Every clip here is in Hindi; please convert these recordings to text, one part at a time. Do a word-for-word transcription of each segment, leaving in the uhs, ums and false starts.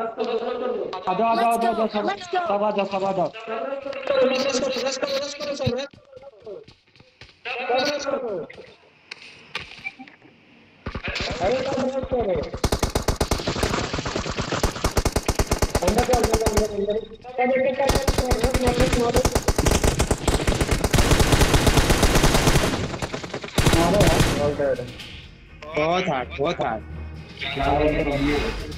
आजा आजा आजा आजा सब सब आजा सब आजा। रस करो रस करो रस करो सब रस करो रस करो। अरे सब रस करो। अंदर चल अंदर अंदर अंदर सब एक एक करके रस मारो मारो मारो यार। All dead. बहुत हार्ड बहुत हार्ड। क्या बोलते बंदी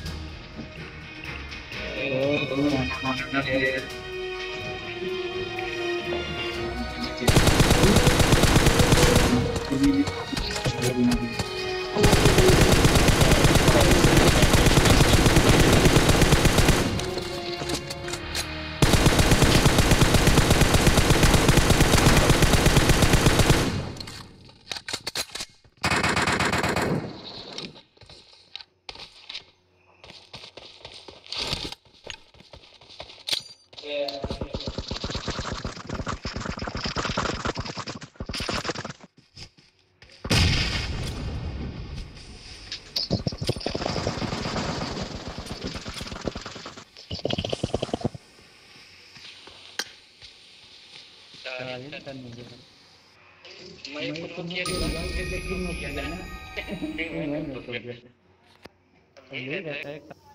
मैं तो किया नहीं लेकिन मैं किया ना। ये रहता है।